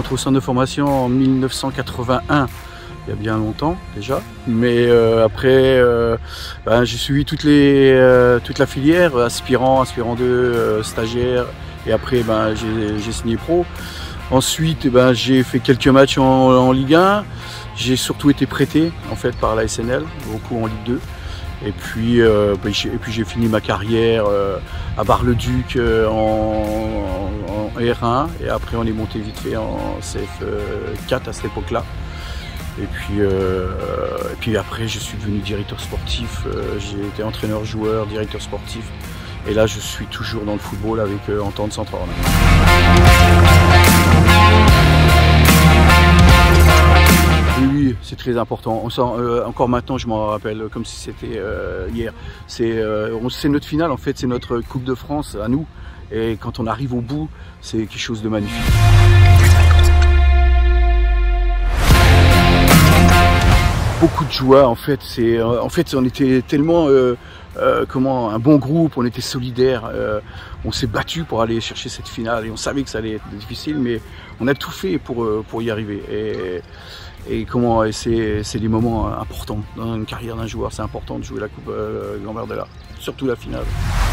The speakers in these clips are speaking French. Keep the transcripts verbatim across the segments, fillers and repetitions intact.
rentré au centre de formation en mille neuf cent quatre-vingt-un, il y a bien longtemps déjà. Mais euh, après, euh, ben, j'ai suivi toutes les, euh, toute la filière, aspirant, aspirant deux, euh, stagiaire. Et après, ben, j'ai signé pro. Ensuite, ben, j'ai fait quelques matchs en, en Ligue un. J'ai surtout été prêté en fait par la S N L, beaucoup en Ligue deux. Et puis, euh, ben, et puis j'ai fini ma carrière euh, à Bar-le-Duc euh, en, en, en R un. Et après, on est monté vite fait en C F quatre à cette époque-là. Et puis, euh, et puis après, je suis devenu directeur sportif. Euh, j'ai été entraîneur-joueur, directeur sportif. Et là, je suis toujours dans le football avec euh, Entente Centrale. Oui, c'est très important. On sent, euh, encore maintenant, je m'en rappelle comme si c'était euh, hier. C'est euh, notre finale, en fait, c'est notre Coupe de France à nous. Et quand on arrive au bout, c'est quelque chose de magnifique. Beaucoup de joie, en fait. C'est, euh, en fait, on était tellement, euh, euh, comment, un bon groupe. On était solidaires. Euh, on s'est battu pour aller chercher cette finale et on savait que ça allait être difficile, mais on a tout fait pour euh, pour y arriver. Et, et comment, c'est c'est des moments importants dans une carrière d'un joueur. C'est important de jouer la Coupe euh, Gambardella, surtout la finale.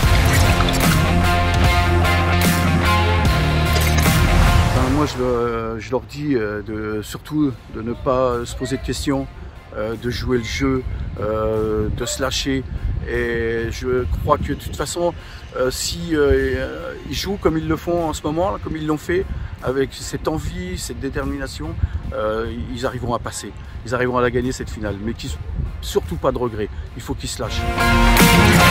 Enfin, moi, je, je leur dis euh, de surtout de ne pas se poser de questions. Euh, de jouer le jeu, euh, de se lâcher. Et je crois que de toute façon, euh, si euh, ils jouent comme ils le font en ce moment, comme ils l'ont fait, avec cette envie, cette détermination, euh, ils arriveront à passer. Ils arriveront à la gagner cette finale. Mais qui, surtout pas de regret. Il faut qu'ils se lâchent.